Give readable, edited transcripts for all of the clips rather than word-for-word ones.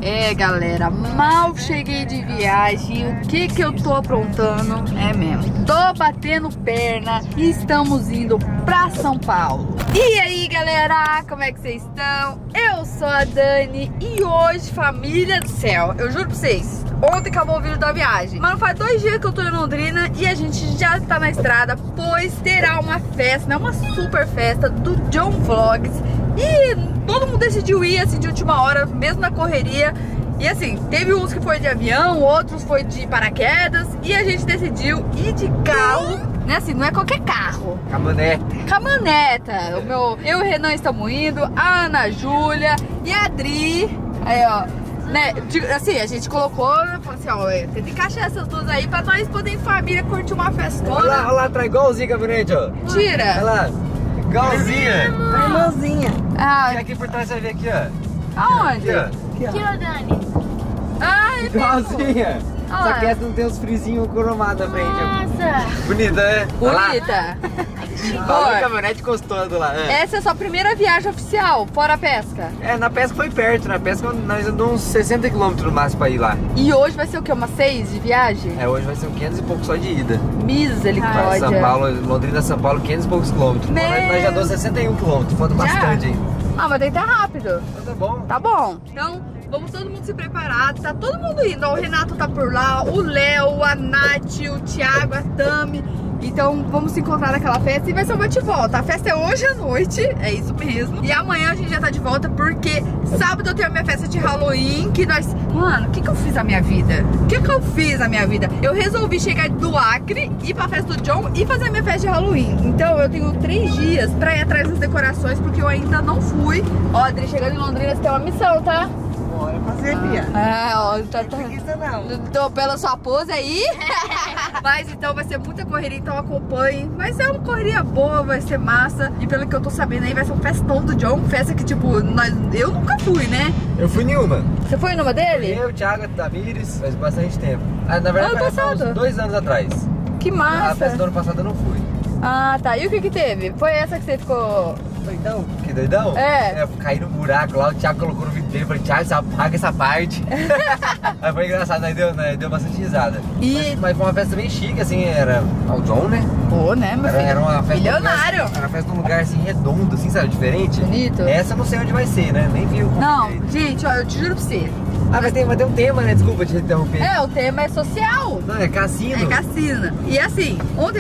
É, galera, mal cheguei de viagem. O que eu tô aprontando? É mesmo, tô batendo perna e estamos indo pra São Paulo. E aí, galera, como é que vocês estão? Eu sou a Dani e hoje, família do céu, eu juro pra vocês, ontem acabou o vídeo da viagem, mas não faz 2 dias que eu tô em Londrina e a gente já tá na estrada, pois terá uma festa, né? Uma super festa do John Vlogs. E todo mundo decidiu ir assim de última hora, mesmo na correria. E assim, teve uns que foi de avião, outros foi de paraquedas. E a gente decidiu ir de carro, né? Assim, não é qualquer carro. Caminhoneta. Caminhoneta. Eu e o Renan estamos indo, a Ana Júlia e a Adri. Aí, ó. Né, assim, a gente colocou, falou assim, ó, tem que encaixar essas duas aí pra nós podermos em família curtir uma festona. Olha lá, tá igualzinho a caminhonete, ó. Tira. Olha lá, igualzinha. Irmãzinha. Ah, E aqui por trás você vai ver aqui, ó. aonde? Aqui, ó. Aqui, ó, Dani. Ai, Igualzinha. Olha Só lá. que essa não tem os frisinhos cromados na frente, ó. Nossa. Bonita, né? Olha lá. bonita. Olha a caminhonete encostando lá. Essa é a sua primeira viagem oficial, fora a pesca. É, na pesca foi perto, na pesca nós andamos uns 60 km no máximo pra ir lá. E hoje vai ser o quê? Umas 6 de viagem? É, hoje vai ser um 500 e pouco só de ida. Para Misericórdia. São Paulo, Londrina, São Paulo, 500 e poucos quilômetros. Meu. Nós já damos 61 quilômetros, falta bastante, hein? Ah, mas tem que estar rápido. Então tá bom. Tá bom. Então, vamos todo mundo se preparar. Tá todo mundo indo. Ó, o Renato tá por lá, o Léo, a Nath, o Thiago, a Tami. Então, vamos se encontrar naquela festa e vai ser um bate-volta. A festa é hoje à noite, é isso mesmo. E amanhã a gente já tá de volta porque sábado eu tenho a minha festa de Halloween que nós... Mano, o que eu fiz na minha vida? O que eu fiz na minha vida? Eu resolvi chegar do Acre, ir pra festa do John e fazer a minha festa de Halloween. Então, eu tenho 3 dias pra ir atrás das decorações porque eu ainda não fui. Ó, Adri, chegando em Londrina, você tem uma missão, tá? Bora fazer, Bia. Ó, tá... Isso não. Tô pela sua pose aí. Mas então vai ser muita correria, então acompanhe. Mas é uma correria boa, vai ser massa. E pelo que eu tô sabendo aí, vai ser um festão do John. Festa que, tipo, eu nunca fui, né? Eu fui nenhuma. Você foi numa dele? Eu, Thiago, a Tamires, faz bastante tempo. Ah, na verdade, Ano faz passado? uns 2 anos atrás. Que A massa. festa do ano passado eu não fui. Ah, tá. E o que teve? Foi essa que você ficou... Doidão? Que doidão? É. Eu caí no buraco lá, o Thiago colocou no vídeo dele, eu falei, Thiago, você apaga essa parte. Aí foi engraçado, aí deu bastante risada. E- Mas foi uma festa bem chique, assim, era ao John, né? Pô, né, meu filho? Era uma festa milionário. Era uma festa num lugar assim, redondo, assim, sabe, diferente. Bonito. Essa eu não sei onde vai ser, né? Nem vi o Não, direito. gente, ó, eu te juro pra você. Ah, mas tem um tema, né? Desculpa te interromper. É, o tema é social. Não, é cassino. É cassina. E assim, ontem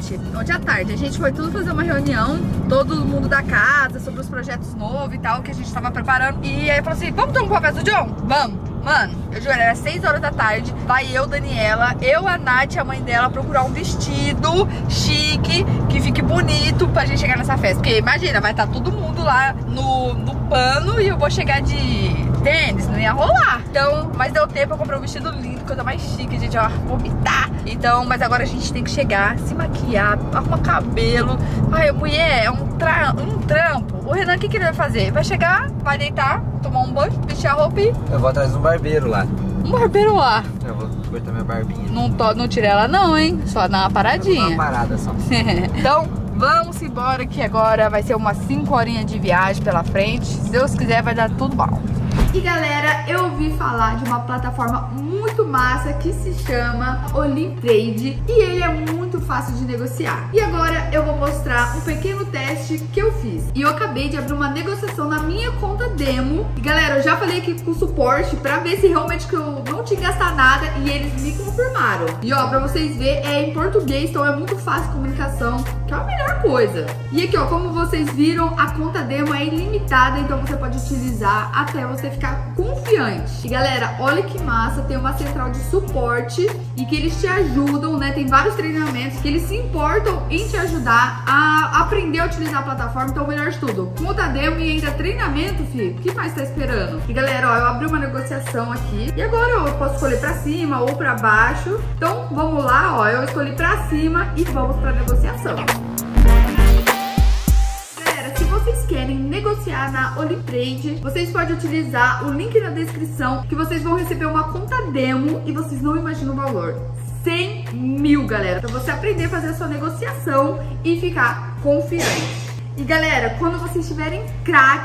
à tarde, a gente foi tudo fazer uma reunião, todo mundo da casa, sobre os projetos novos e tal, que a gente tava preparando. E aí falou assim, vamos tomar um café do John? Vamos. Mano, eu juro, era 6 horas da tarde, vai eu, Daniela, a Nath e a mãe dela procurar um vestido chique, que fique bonito pra gente chegar nessa festa. Porque imagina, vai estar todo mundo lá no pano e eu vou chegar de tênis, não ia rolar. Então, mas deu tempo, eu comprei um vestido lindo, coisa mais chique, gente, ó, vomitar. Então, mas agora a gente tem que chegar, se maquiar, arrumar cabelo. Ai, mulher, é um trampo. O Renan, o que ele vai fazer? Vai chegar, vai deitar, tomar um banho, vestir a roupa e... Eu vou atrás de um barbeiro lá. Um barbeiro lá. Eu vou cortar minha barbinha. Não tira ela não, hein? Só dá uma Uma paradinha. parada só. Então, vamos embora que agora vai ser umas 5 horinhas de viagem pela frente. Se Deus quiser, vai dar tudo bom. E galera, eu ouvi falar de uma plataforma muito massa que se chama Olimtrade e ele é muito fácil de negociar. E agora eu vou mostrar um pequeno teste que eu fiz. E eu acabei de abrir uma negociação na minha conta demo. E galera, eu já falei aqui com o suporte pra ver se realmente que eu não tinha que gastar nada e eles me confirmaram. E ó, pra vocês verem, é em português, então é muito fácil a comunicação, que é a melhor coisa. E aqui ó, como vocês viram, a conta demo é ilimitada, então você pode utilizar até você ficar confiante. E galera, olha que massa, tem uma central de suporte e que eles te ajudam, né? Tem vários treinamentos que eles se importam em te ajudar a aprender a utilizar a plataforma. Então, o melhor de tudo, conta demo e ainda treinamento, filho. O que mais tá esperando? E galera, ó, eu abri uma negociação aqui e agora eu posso escolher pra cima ou pra baixo. Então, vamos lá, ó, eu escolhi pra cima e vamos pra negociação. Se vocês querem negociar na Olimtrade, vocês podem utilizar o link na descrição que vocês vão receber uma conta demo e vocês não imaginam o valor. 100 mil, galera, pra você aprender a fazer a sua negociação e ficar confiante. E galera, quando vocês tiverem craque,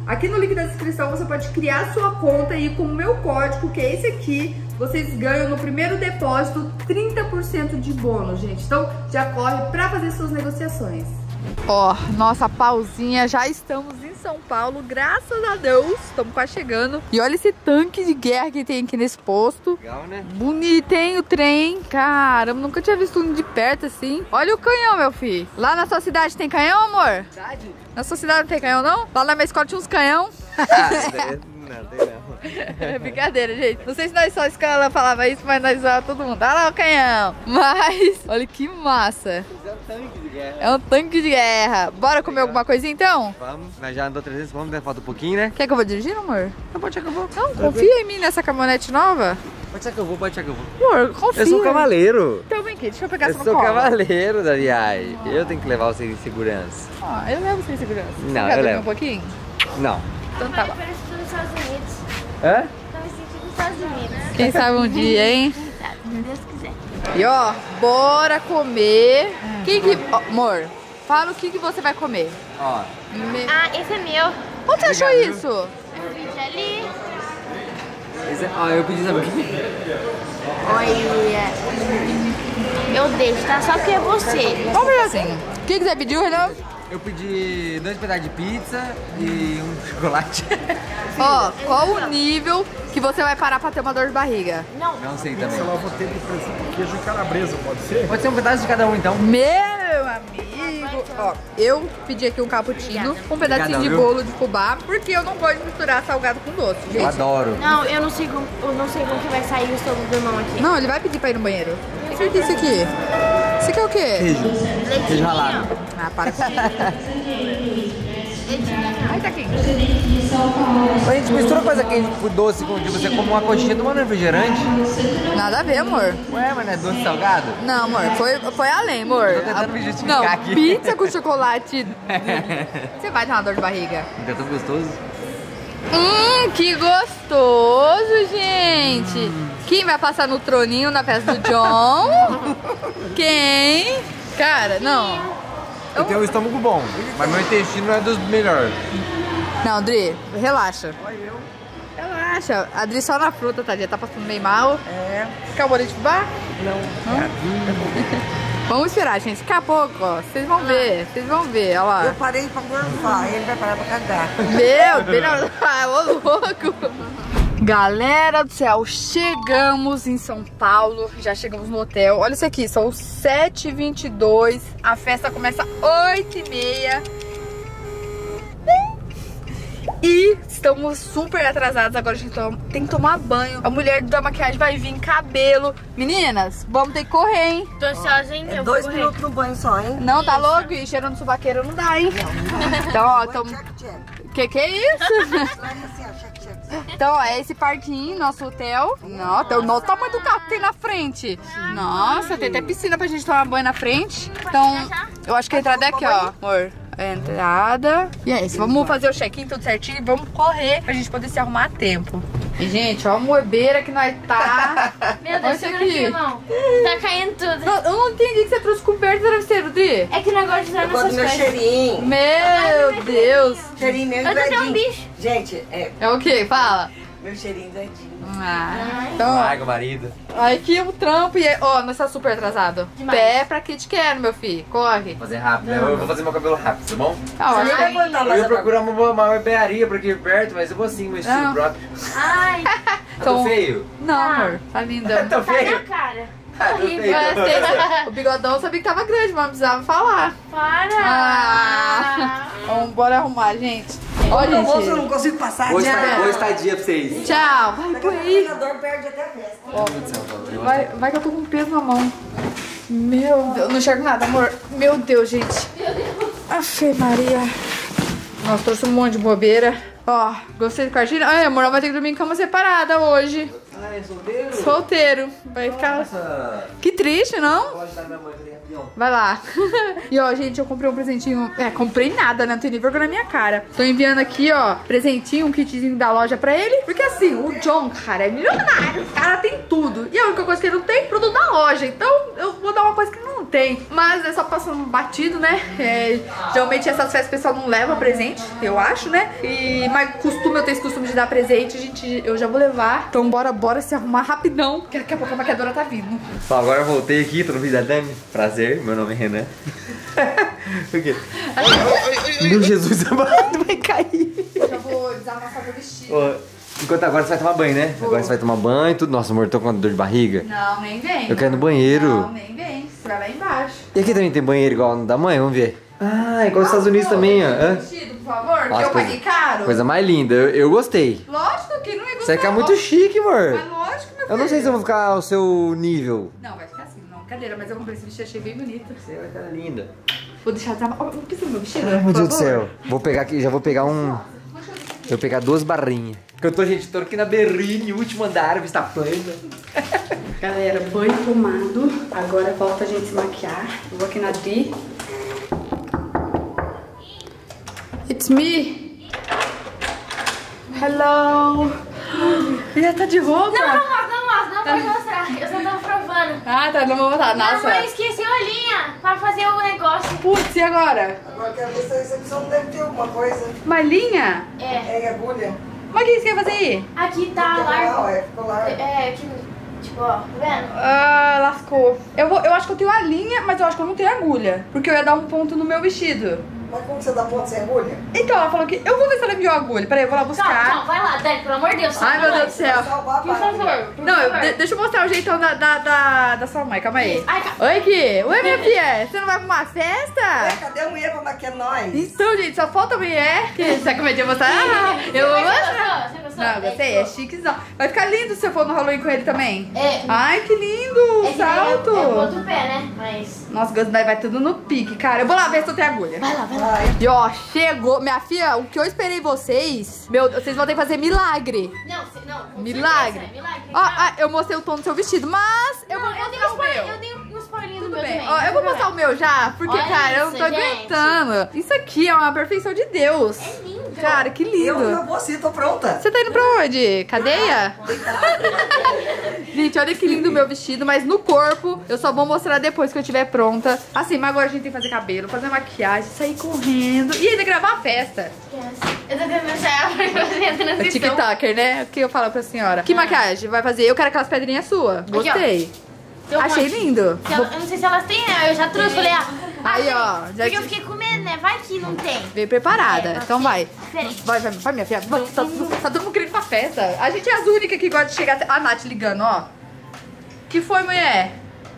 Aqui no link da descrição você pode criar sua conta e com o meu código, que é esse aqui, vocês ganham no primeiro depósito 30% de bônus, gente. Então já corre pra fazer suas negociações. Ó, nossa pausinha, já estamos em São Paulo, graças a Deus, estamos quase chegando. E olha esse tanque de guerra que tem aqui nesse posto. Legal, né? Bonito, hein, o trem. Caramba, nunca tinha visto um de perto assim. Olha o canhão, meu filho. Lá na sua cidade tem canhão, amor? Cidade? Na sua cidade não tem canhão, não? Lá na minha escola tinha uns canhão. Não, tem não. É brincadeira, gente. Não sei se nós só a escola falava isso, mas nós zoava todo mundo. Olha lá o canhão. Mas, olha que massa. É um tanque de guerra. É um tanque de guerra. Bora comer alguma coisinha então? Vamos, nós já andou 300 km, né? Falta um pouquinho, né? Quer que eu vou dirigir, amor? Pode ser que eu vou. Não, confia em mim nessa caminhonete nova. Pode ser que eu vou, pode ser que eu vou. Amor, confia. Eu sou um cavaleiro. Então vem aqui, deixa eu pegar Eu essa sou cola. cavaleiro, Dariai. Eu tenho que levar você em segurança. Ó, eu levo sem segurança. Não, Você eu quer dormir levo. um pouquinho? Não. Então tá bom. Parece que tô nos Estados Unidos. Hã? Tô me sentindo nos Estados Unidos. Quem sabe um dia, hein? Quem sabe, se Deus quiser. E ó, bora comer. Ó, amor, fala o que você vai comer. Ó. Ah, esse é meu. Onde você achou Obrigado. isso? Eu pedi ali. Ó, eu pedi, sabe o quê? Olha. Eu deixo, tá? Só porque é você. Vamos ver assim. O que você pediu, Renan? Eu pedi 2 pedaços de pizza e um chocolate. Ó, qual o nível que você vai parar pra ter uma dor de barriga? Não. Não sei também. Sei lá, eu vou ter de presunto, queijo e calabresa, pode ser? Pode ser um pedaço de cada um, então. Meu amigo. Ó, eu pedi aqui um cappuccino, um pedacinho Obrigadão, de viu? bolo de fubá, porque eu não gosto de misturar salgado com doce, gente. Eu adoro. Não, eu não sei como que vai sair o estômago do irmão aqui. Não, ele vai pedir pra ir no banheiro. O que é isso aqui? Isso aqui é o quê? Queijo. Queijo ralado. Ah, para com Ai, tá quente. A gente mistura coisa quente com doce, como de você come uma coxinha tomando refrigerante. Nada a ver, amor. Ué, mas não é doce salgado? Não, amor, foi além, amor. Tô tentando me justificar Não, aqui. pizza com chocolate. Você vai ter uma dor de barriga. Não é tão gostoso? Que gostoso, gente. Quem vai passar no troninho na festa do John? Quem? Cara, não. Eu tenho um estômago bom, mas meu intestino não é dos melhores. Não, Adri, relaxa. Relaxa. A Adri só na fruta, tadinha. Tá passando meio mal. É. Quer o bolinho de fubá? Não. Vamos esperar, gente. Daqui a pouco, ó. Vocês vão ver. Vocês vão ver, olha lá. Eu parei pra gorfar, ele vai parar pra cagar. Meu Deus, ô louco. Galera do céu, chegamos em São Paulo, já chegamos no hotel. Olha isso aqui, são 7h22, a festa começa às 8h30. E estamos super atrasados, agora a gente tem que tomar banho. A mulher da maquiagem vai vir, cabelo. Meninas, vamos ter que correr, hein? Tô sozinha, É eu vou 2 correr. minutos no banho só, hein? Não, tá louco? E cheirando subaqueiro não dá, hein? Então, ó, Check, check. que é isso? Vai assim, ó, check, check. Então, ó, é esse parquinho, nosso hotel. Nossa, o tamanho do carro que tem na frente. Nossa, tem até piscina pra gente tomar banho na frente. Então, eu acho que a entrada é aqui, ó, amor. A entrada. E é isso, vamos fazer o check-in tudo certinho e vamos correr pra gente poder se arrumar a tempo. E, gente, ó a moebeira que nós tá. Meu Olha Deus, isso segura aqui. aqui, irmão. Tá caindo tudo. Não, eu não entendi que você trouxe coberto e travesseiro, Dri. É que o negócio de usar Eu gosto do nessas meu coisas. cheirinho. Meu Deus. Cheirinho meu Eu tô até um doidinho. bicho. Gente, é É o quê? Fala. meu cheirinho doidinho. Então, Larga o marido. aqui o trampo e... Ó, nós tá super atrasado. Demais. Pé pra que te quero, meu filho. Corre. Vou fazer rápido, né? Eu vou fazer meu cabelo rápido, tá bom? Ah, Você acho nem que- vai aguentar Eu mais ia agora. procurar uma barbearia por aqui perto, mas eu vou assim, meu estilo Não. próprio. Ai, Então- Tô feio? Não, amor. Tá linda. Tô tá na feio? cara. Tô Horrível. feio. Mas tem- o bigodão eu sabia que tava grande, mas não precisava falar. Para. Vamos, bora arrumar, gente. Ó, Ô, moço, eu não gente. consigo passar. Boa Tchau. estadia pra vocês. Tchau. Vai por aí. O treinador perde até a festa. Vai que eu tô com peso na mão. Meu Deus, não enxergo nada, amor. Meu Deus, gente. Afe Maria. Nossa, trouxe um monte de bobeira. Ó, gostei do quartinho. Ai, amor, ela vai ter que dormir em cama separada hoje. Ah, é solteiro? Solteiro. Vai ficar... Nossa. Que triste, não? Pode dar minha mãe ali rapidão. Vai lá. E ó, gente, eu comprei um presentinho. É, comprei nada, né? Não tem nem vergonha na minha cara. Tô enviando aqui, ó, presentinho, um kitzinho da loja pra ele. Porque assim, o John, cara, é milionário. O cara tem tudo. E a única coisa que ele não tem, produto da loja. Então, eu vou dar uma coisa que não tem. Mas é só passando batido, né? Geralmente essas festas o pessoal não leva presente, eu acho, né? Mas eu tenho esse costume de dar presente, gente, eu já vou levar. Então bora se arrumar rapidão, que daqui a pouco a maquiadora tá vindo. Bom, agora eu voltei aqui, tô no vídeo da Dami. Prazer, meu nome é Renan. O quê? Meu Jesus, vai cair. Já vou desamassar meu vestido. Enquanto agora você vai tomar banho, né? Agora você vai tomar banho e tudo. Nossa, amor, tô com dor de barriga. Não, nem vem. Eu quero ir no banheiro. Não, nem vem. Você vai lá embaixo. E aqui também tem banheiro igual no da mãe? Vamos ver. Ah, igual nos Estados Unidos também, ó. Vestido, por favor, que eu paguei caro. Coisa mais linda, eu gostei. Lógico que não ia gostar. Você vai ficar muito chique, amor. Mas lógico, meu filho. Eu não sei se eu vou ficar ao seu nível. Não, vai ficar assim, não, brincadeira, mas eu comprei esse vestido, achei bem bonito. Você vai ficar linda. Vou deixar desamar. Não precisa do meu vestido, Ai, meu Deus do favor. céu. Vou pegar aqui, já vou pegar um... Vou pegar 2 barrinhas. Porque gente, tô aqui na Berrine, último andar, vista plana. Galera, banho tomado. Agora falta a gente se maquiar. Eu vou aqui na Dri. It's me. Hello. Já tá de roupa? Não pode mostrar. Eu só tô provando. Ah, tá, não vou botar. Nossa. Não, eu esqueci a olhinha pra fazer o negócio. Putz, e agora? Agora quero ver se essa opção deve ter alguma coisa. Uma linha? É. É agulha. Mas o que você quer fazer aí? Aqui tá Não, largo. ficou largo. É, aqui, tipo, ó, tá vendo? Ah, lascou. Eu acho que eu tenho a linha, mas eu acho que eu não tenho agulha. Porque eu ia dar um ponto no meu vestido. Mas como você dá ponto sem agulha? Então, ela falou que... Eu vou ver se ela enviou a agulha. Peraí, eu vou lá buscar. Não, vai lá, Dani, pelo amor de Deus. Ai, meu Deus do céu. Salvar a Por parte. favor, por Não, favor. deixa eu mostrar o jeitão da sua mãe, calma aí. Ai, Oi, Ki. Oi, minha filha. Você não vai pra uma festa? Cadê a mulher pra maquiar nós? Então, gente, só falta a mulher. Você vai comer de mostrar? Ah, eu vou mostrar. Você gostou? Não, gostei, é chiquezão. Vai ficar lindo se eu for no Halloween com ele também. É. Ai, que lindo, É que daí salto. é o outro pé, né? Mas... Nossa, vai tudo no pique, cara. Eu vou lá ver se eu tenho agulha. Vai lá, vai lá. E ó, chegou. Minha filha, o que eu esperei vocês, vocês vão ter que fazer milagre. Não, com Milagre. certeza, milagre. Ó, eu mostrei o tom do seu vestido, mas eu vou eu dei mostrar o meu. eu dei um spoilinho do Tudo meu bem. também. Ó, eu vou mostrar o meu já, porque, Olha cara, eu não isso, tô gente. aguentando. Isso aqui é uma perfeição de Deus. É lindo. Cara, que Eu lindo. já vou assim, tô pronta. Você tá indo pra onde? Cadeia? Gente, olha que lindo o meu vestido, mas no corpo eu só vou mostrar depois que eu estiver pronta. Assim, mas agora a gente tem que fazer cabelo, fazer maquiagem, sair correndo e ainda gravar a festa. Eu tô tentando ensaiar pra fazer a É transição. TikToker, né? O que eu falo pra senhora? Que maquiagem vai fazer? Eu quero aquelas pedrinhas suas. Gostei. Tem um Achei monte. lindo. Eu não sei se elas têm, né? Eu já trouxe, falei, Aí, ó, já porque eu fiquei com medo, né? Vai que não tem. veio preparada. É, Então vai. Diferente. Vai, minha filha. Vai, tá todo mundo querendo ir pra festa. A gente é as únicas que gosta de chegar. A Nath ligando, ó. Que foi, mulher?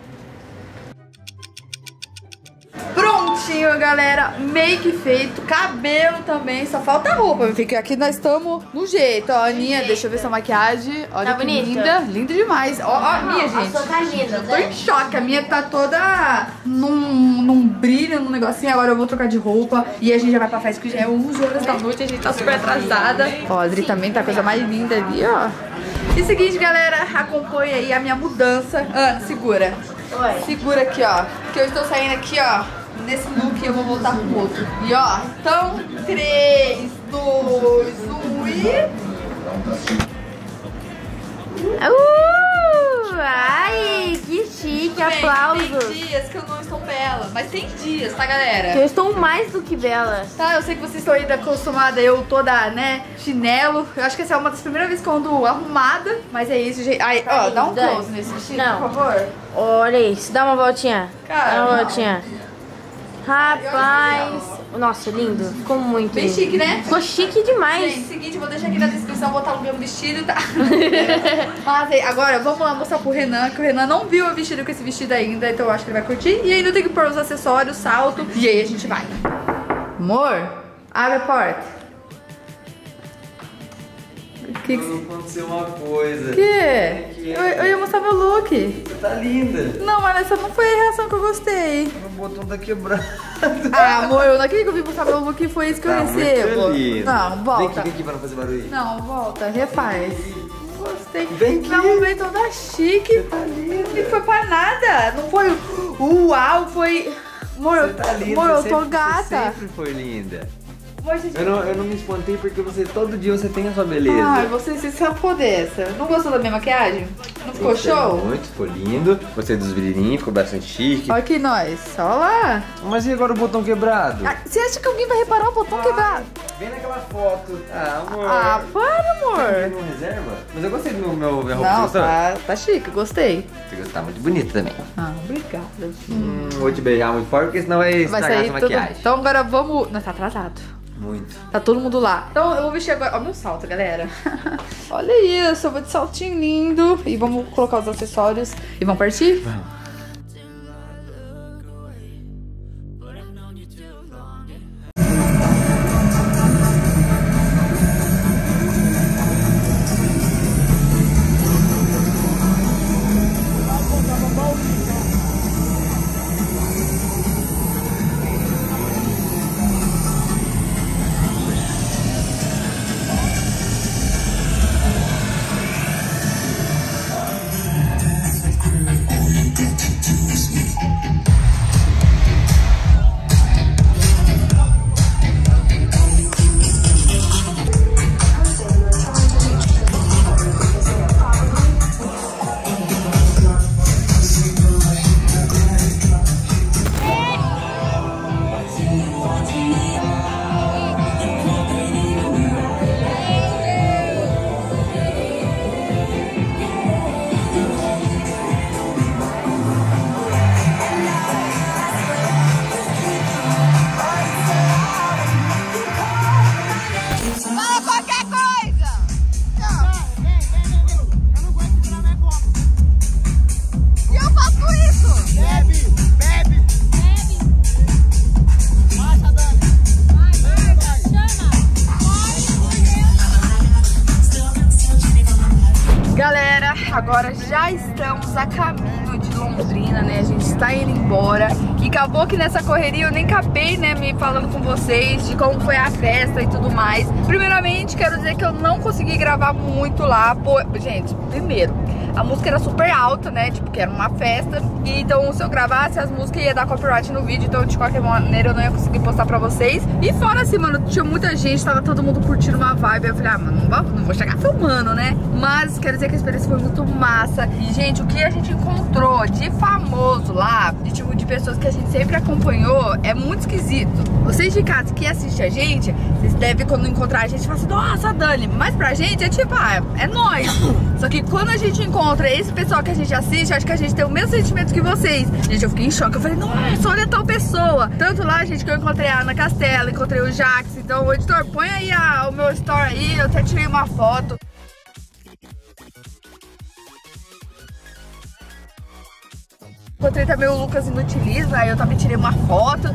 Prontinho, galera. Make feito. Cabelo também. Só falta a roupa. Porque aqui nós estamos no jeito. Ó, Aninha, deixa eu ver sua maquiagem. Olha Tá que bonita? linda. Linda demais. Ó, a minha, gente. A sua tá linda, Tô em né? choque. A minha tá toda num brilho, num negocinho. Agora eu vou trocar de roupa. E a gente já vai pra festa, que já é 11 horas da noite. A gente tá super atrasada. Ó, a Adri também tá a coisa mais linda ali, ó. E seguinte, galera, acompanha aí a minha mudança. Ana, segura. Oi. Segura aqui, ó. Que eu estou saindo aqui, ó. Nesse look e eu vou voltar pro outro. E ó, então, 3, 2, 1 e... Ai, que chique, Bem, aplausos. tem dias que eu não estou bela, mas tem dias, tá, galera? Eu estou mais do que bela. Tá, eu sei que vocês estão ainda acostumadas, eu toda, né, chinelo. Eu acho que essa é uma das primeiras vezes que eu ando arrumada. Mas é isso, gente. Aí, ó, dá um Dani. close nesse vestido, Não. por favor. Olha isso, dá uma voltinha. Cara, dá uma não. voltinha. Rapaz, nossa, lindo. Ficou muito Bem lindo. chique, né? Ficou chique demais. Gente, seguinte, eu vou deixar aqui na descrição, botar o meu vestido, tá? Mas aí, agora, vamos lá mostrar pro Renan, que o Renan não viu eu vestido com esse vestido ainda, então eu acho que ele vai curtir. E ainda tem que pôr os acessórios, salto, e aí a gente vai. Amor, abre a porta. Que Aconteceu uma coisa. que? Eu ia mostrar meu look. Você tá linda. Não, mas essa não foi a reação que eu gostei. O botão tá quebrado. Ah, amor, eu não acredito que eu vim mostrar meu look e foi isso que eu Tá recebo. muito lindo. Não, volta. Vem aqui pra não fazer barulho. Não, volta, refaz. Gostei. Vem aqui. Não, veio toda chique. Não foi pra nada. Não foi uau, foi... Amor, Você tá linda. amor, eu você tô sempre- gata. Você sempre foi linda. Amor, gente... Eu não me espantei porque todo dia você tem a sua beleza. Ai, você se safou dessa. Não gostou da minha maquiagem? Não ficou show? Muito, ficou lindo. Gostei dos brilhinhos, ficou bastante chique. Olha aqui nós, olha lá. Mas e agora o botão quebrado? Ah, você acha que alguém vai reparar o botão quebrado? Vem naquela foto. Ah, amor. Ah, para, amor. Não reserva? Mas eu gostei do minha roupa. Não, gostou? tá chique, gostei. Você tá muito bonita também. Ah, obrigada. Vou te beijar muito forte, porque senão vai estragar sair essa maquiagem. Então agora vamos... Não, tá atrasado. Muito. Tá todo mundo lá. Então eu vou vestir agora... Ó meu salto, galera. Olha isso, eu vou de saltinho lindo. E vamos colocar os acessórios. E vamos partir? Vamos. Agora já estamos a caminho de Londrina, né? A gente está indo embora. E acabou que nessa correria eu nem acabei, né, me falando com vocês de como foi a festa e tudo mais. Primeiramente, quero dizer que eu não consegui gravar muito lá. Gente, primeiro, a música era super alta, né? Tipo, que era uma festa. E então, se eu gravasse as músicas, ia dar copyright no vídeo. Então, de qualquer maneira, eu não ia conseguir postar pra vocês. E fora assim, mano, tinha muita gente, tava todo mundo curtindo uma vibe. Eu falei, ah, mano, não vou chegar filmando, né? Mas quero dizer que a experiência foi muito massa. E, gente, o que a gente encontrou de famoso lá, de tipo, de pessoas que a gente sempre acompanhou, é muito esquisito. Vocês de casa que assistem a gente, vocês devem, quando encontrar a gente, falar assim, nossa, Dani. Mas pra gente é tipo, ah, é nóis. Só que quando a gente encontra esse pessoal que a gente assiste, acho que a gente tem o mesmo sentimento que vocês. Gente, eu fiquei em choque. Eu falei, nossa, olha tal pessoa. Tanto lá, gente, que eu encontrei a Ana Castela, encontrei o Jax. Então, o editor, põe aí o meu story aí. Eu até tirei uma foto. Encontrei também o Lucas Inutilismo, aí eu também tirei uma foto.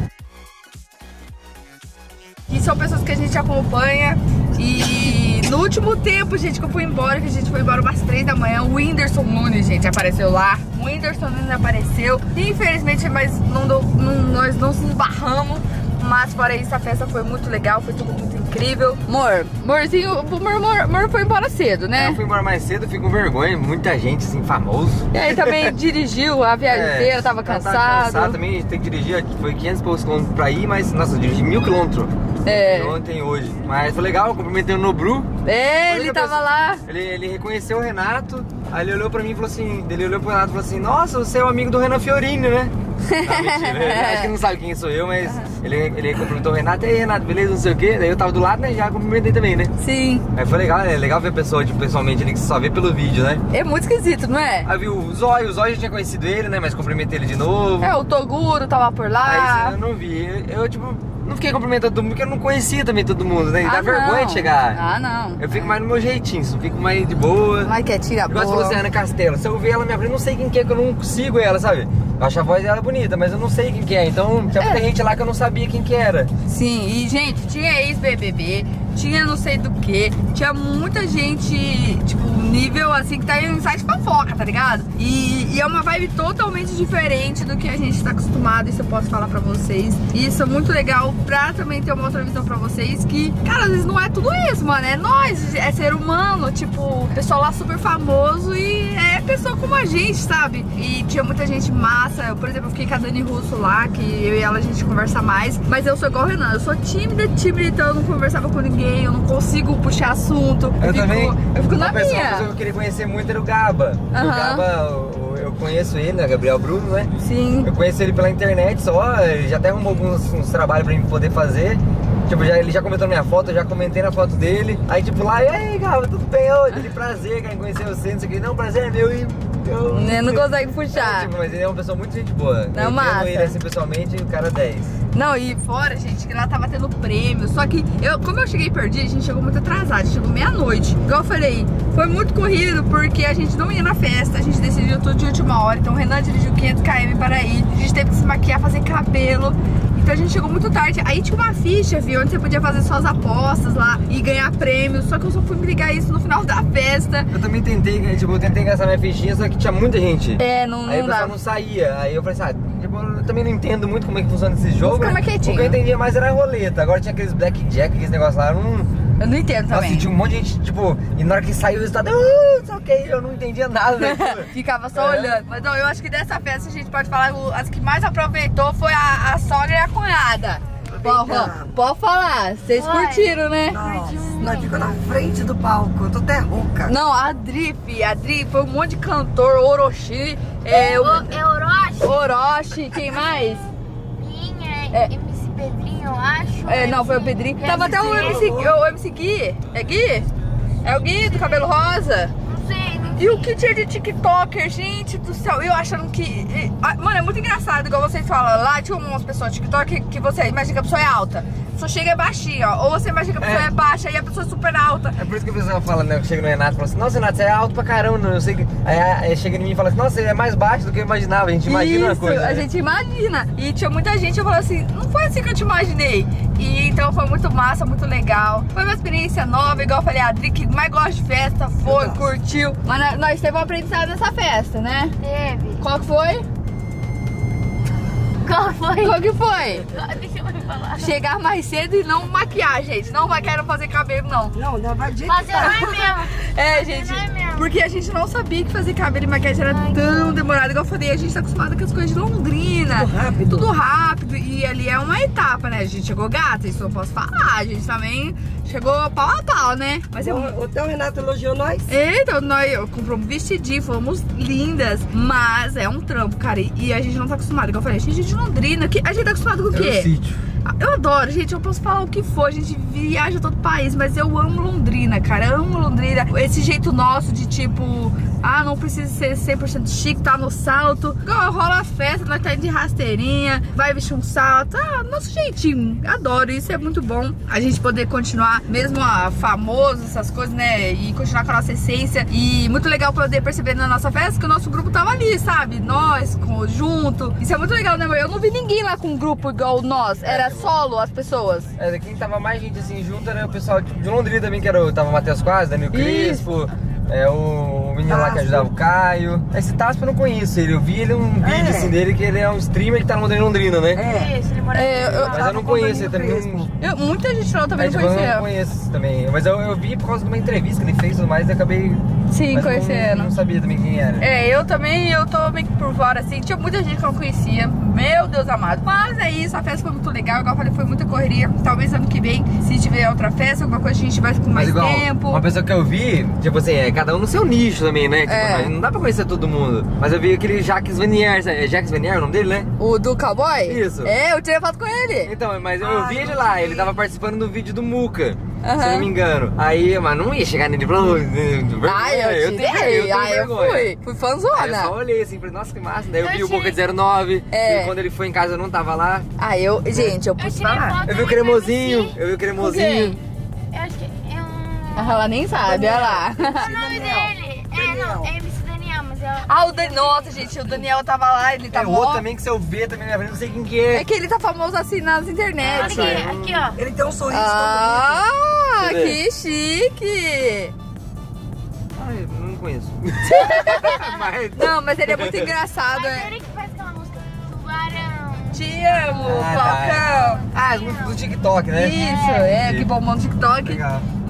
E são pessoas que a gente acompanha. E no último tempo, gente, que eu fui embora, que a gente foi embora umas 3 da manhã, o Whindersson Nunes, gente, apareceu lá. O Whindersson Nunes apareceu. Infelizmente, mas nós não se esbarramos. Mas fora isso, a festa foi muito legal, foi tudo muito incrível. Amorzinho, amor foi embora cedo, né? Eu fui embora mais cedo, fico com vergonha, muita gente, assim, famoso. E aí também dirigiu a viagem inteira, tava cansado. Tava cansado também, tem que dirigir, foi 500 e poucos quilômetros pra ir, mas, nossa, eu dirigi 1000 quilômetros. Ontem e hoje. Mas foi legal, cumprimentei o Nobru. Ele tava lá. Ele reconheceu o Renato, aí ele olhou pra mim e falou assim, falou assim, nossa, você é o amigo do Renan Fiorini, né? Não, mentira, acho que não sabe quem sou eu, mas ele cumprimentou o Renato, e aí, Renato, beleza, não sei o quê. Daí eu tava do lado, né, já cumprimentei também, né? Sim. Aí foi legal, é legal ver a pessoa, tipo, pessoalmente, ele que só vê pelo vídeo, né? É muito esquisito, não é? Aí viu o Zóio já tinha conhecido ele, né, mas cumprimentei ele de novo. O Toguro tava por lá. Aí eu não vi, eu tipo... Não fiquei cumprimentando todo mundo, porque eu não conhecia também todo mundo, né? Dá vergonha de chegar. Ah, não. Eu fico mais no meu jeitinho, fico mais de boa. Mais quietinha, boa. Igual você falou assim, Ana Castela. Se eu ver ela, minha frente, eu não sei quem que é, que eu não sigo ela, sabe? Eu acho a voz dela bonita, mas eu não sei quem que é. Então, tinha muita gente lá que eu não sabia quem que era. Sim, e, gente, tinha ex-BBB, tinha não sei do que, tinha muita gente, tipo, nível assim, que tá em site fofoca, tá ligado? E é uma vibe totalmente diferente do que a gente tá acostumado, isso eu posso falar pra vocês. E isso é muito legal pra também ter uma outra visão pra vocês, que, cara, às vezes não é tudo isso, mano, é nós, é ser humano, tipo, pessoal lá super famoso e é pessoa como a gente, sabe? E tinha muita gente massa. Eu, por exemplo, eu fiquei com a Dani Russo lá, que eu e ela a gente conversa mais. Mas eu sou igual o Renan, eu sou tímida, então eu não conversava com ninguém, eu não consigo puxar assunto. Eu fico na minha. Uma pessoa que eu queria conhecer muito era o Gaba. O Gaba, eu conheço ele, né? Gabriel Bruno, né? Sim. Eu conheço ele pela internet só, ele já até arrumou uns trabalhos pra mim poder fazer. Tipo, ele já comentou na minha foto, eu já comentei na foto dele. Aí tipo lá, e aí, Gaba, tudo bem hoje? Ele, prazer, cara, em conhecer você, não sei o que. Não, prazer é meu e... Não consegue puxar. Tipo, mas ele é uma pessoa muito gente boa. Não, massa. Ele assim pessoalmente, o cara 10. Não, e fora, gente, que lá tava tendo prêmio. Só que, como eu cheguei perdido, a gente chegou muito atrasado. A gente chegou meia-noite. Igual eu falei, foi muito corrido porque a gente não ia na festa. A gente decidiu tudo de última hora. Então o Renan dirigiu 500 km para ir. A gente teve que se maquiar, fazer cabelo. Então a gente chegou muito tarde. Aí tinha uma ficha, viu, onde você podia fazer suas apostas lá e ganhar prêmios. Só que eu só fui me ligar isso no final da festa. Eu também tentei, tipo, eu tentei gastar minha fichinha, só que tinha muita gente. Não aí o pessoal não saía. Aí eu falei assim, tipo, eu também não entendo muito como é que funciona esse jogo. Fica mais quietinho. O que eu entendia mais era a roleta. Agora tinha aqueles blackjack, aqueles negócios lá, eu não entendo também. Nossa, tinha um monte de gente, tipo, e na hora que saiu o resultado, ok, eu não entendia nada daquilo. Ficava só olhando. Mas não, eu acho que dessa festa a gente pode falar, as que mais aproveitou foi a sogra e a cunhada. Pode falar, vocês curtiram, né? Nossa, nós ficamos na frente do palco, eu tô até rouca. Não, a Adri foi um monte de cantor, Orochi, Orochi, quem mais? MC Pedrinho, eu acho. Não, foi o Pedrinho. Tava até o MC Gui. É Gui? É o Gui do cabelo rosa? Não sei. E o que tinha de TikToker, gente do céu. Eu achando que... Mano, é muito engraçado, igual vocês falam. Lá tinha umas pessoas de TikTok que você imagina que a pessoa é alta. A pessoa chega é baixinha, ó. Ou você imagina que a pessoa é baixa e a pessoa é super alta. É por isso que o pessoal fala, né? Que chega no Renato e fala assim, nossa, Renato, você é alto pra caramba, não sei que... Aí chega em mim e fala assim, nossa, você é mais baixo do que eu imaginava. A gente imagina uma coisa. A gente imagina. E tinha muita gente, eu falei assim, não foi assim que eu te imaginei. E então foi muito massa, muito legal. Foi uma experiência nova, igual eu falei, a Adri que mais gosta de festa, foi, curtiu. Mas nós teve um aprendizado nessa festa, né? Teve. Qual que foi? Qual que foi? Deixa eu falar. Chegar mais cedo e não maquiar, gente. Não quero fazer cabelo, não. Não vai de Fazer mais mesmo. Gente, porque a gente não sabia que fazer cabelo e maquiagem era tão demorado. Igual eu falei, a gente tá acostumado com as coisas de Londrina. Tudo rápido. E ali é uma etapa, né? A gente chegou gata, isso eu posso falar. A gente também chegou pau a pau, né? Mas Até o Renato elogiou nós. Então, nós compramos um vestidinho, fomos lindas. Mas é um trampo, cara. E a gente não tá acostumado. Igual eu falei, a gente é de Londrina. A gente tá acostumado com o quê? Sítio. Eu adoro, gente, eu posso falar o que for, a gente viaja todo o país, mas eu amo Londrina, cara, eu amo Londrina. Esse jeito nosso de tipo, não precisa ser 100% chique, tá no salto. Rola a festa, nós tá indo de rasteirinha, vai vestir um salto, nosso jeitinho, adoro, isso é muito bom. A gente poder continuar, mesmo famoso, essas coisas, né, e continuar com a nossa essência. E muito legal poder perceber na nossa festa que o nosso grupo tava ali, sabe, nós, junto. Isso é muito legal, né, eu não vi ninguém lá com um grupo igual nós, era solo as pessoas. Quem tava mais gente assim junto era o pessoal de Londrina também, que tava o Matheus Quase, Daniel Crispo, o menino lá que ajudava o Caio. Esse Taspa eu não conheço ele, eu vi ele um vídeo assim dele, que ele é um streamer que tá no Londrina, né? Isso, ele mora mas eu não conheço ele também. Muita gente não também não conhecia. Eu não conheço também, mas eu vi por causa de uma entrevista que ele fez, mas eu acabei... Sim, conhecendo. Não sabia também quem era. Eu também, eu tô meio que por fora, assim. Tinha muita gente que eu não conhecia. Meu Deus amado. Mas é isso, a festa foi muito legal. Igual eu falei, foi muita correria. Talvez ano que vem, se tiver outra festa, alguma coisa, a gente vai com mais tempo. Uma pessoa que eu vi, tipo assim, cada um no seu nicho também, né? Tipo, não dá pra conhecer todo mundo. Mas eu vi aquele Jacques Vanier, é Jacques Vanier o nome dele, né? O do cowboy? Isso. Eu tirei foto com ele. Então, mas eu vi ele lá, ele tava participando do vídeo do Muca. Se eu não me engano. Aí, mas não ia chegar nele e falou. Eu fui fãzona. Aí eu só olhei assim, falei, nossa, que massa. Daí eu vi o Boca de 09. E quando ele foi em casa eu não tava lá. Gente, eu pude falar. Eu vi o cremosinho. Eu acho que é um... Ela nem sabe, olha lá. Qual é o nome dele? É MC Daniel, mas o Daniel, nossa, gente, o Daniel tava lá, ele tá o outro também que se eu ver também, minha frente, não sei quem que é. É que ele tá famoso assim nas internet. Aqui, ó. Ele tem um sorriso tão bonito. Que chique. Eu não conheço. Mas ele é muito engraçado. Mas ele que faz aquela música Tubarão. Te amo, Falcão. As músicas do TikTok, né? Isso, que bombom no TikTok. Legal.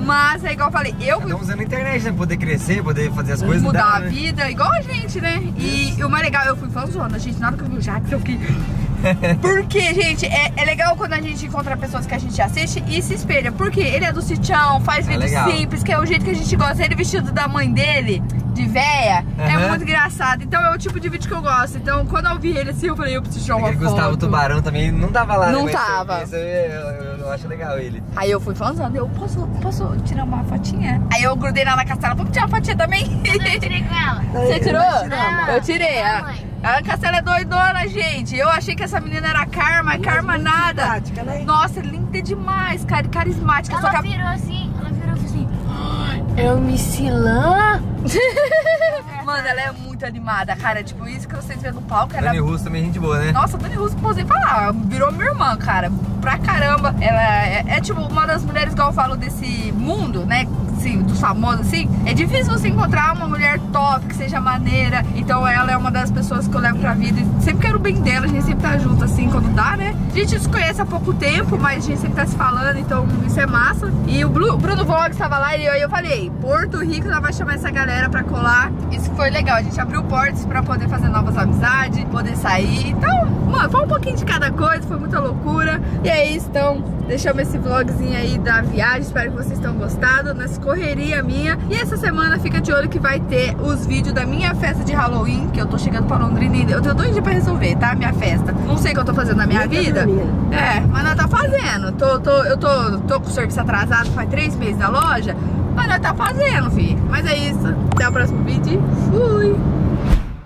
Mas é igual eu falei, eu fui... Estamos usando a internet, né? Poder crescer, poder fazer as coisas. Mudar a vida, igual a gente, né? E o mais legal, eu fui fãzona, gente, na hora que eu vi o Jax, eu fiquei... Porque, gente, é legal quando a gente encontra pessoas que a gente assiste e se espelha. Porque ele é do sitião, faz vídeos simples, que é o jeito que a gente gosta. Ele vestido da mãe dele, de véia, é muito engraçado. Então é o tipo de vídeo que eu gosto. Então quando eu vi ele assim, eu falei, eu preciso tirar uma foto. Gustavo Tubarão também não tava lá, não né? Tava. Isso eu acho legal ele. Aí eu fui fãzona, eu posso tirar uma fotinha? Aí eu grudei lá na Castela, vamos tirar uma fotinha também? Eu tirei com ela. Você tirou? Não, Eu tirei. A Castela é doidona, gente. Eu achei que essa menina era Karma, Karma nada. Né? Nossa, linda demais, cara, carismática. Ela virou assim, eu me Cilã. Mano, ela é muito animada, cara. Tipo, isso que vocês vê no palco. Dani Russo também é gente boa, né? Nossa, Dani Russo, posei falar, virou minha irmã, cara. Pra caramba. Ela é tipo uma das mulheres, igual eu falo, desse mundo, né? Assim, dos famosos, assim. É difícil você encontrar uma mulher top, que seja maneira. Então ela é uma das pessoas que eu levo pra vida. E sempre quero o bem dela, a gente sempre tá junto, assim, quando dá, né? A gente se conhece há pouco tempo, mas a gente sempre tá se falando, então isso é massa. E o Bruno Vlogs tava lá e eu falei, Porto Rico, nós vamos chamar essa galera pra colar. Isso foi legal, a gente abriu portas pra poder fazer novas amizades, poder sair. Então, mano, foi um pouquinho de cada coisa, foi muita loucura. E é isso, então, deixamos esse vlogzinho aí da viagem, espero que vocês tenham gostado, nessa correria minha. E essa semana fica de olho que vai ter os vídeos da minha festa de Halloween, que eu tô chegando pra Londrina e eu tenho 2 dias pra resolver, tá? Minha festa. Não sei o que eu tô fazendo na minha vida. Mas nós tá fazendo. Eu tô com o serviço atrasado faz 3 meses da loja, mas nós tá fazendo, filho. Mas é isso. Até o próximo vídeo. Fui!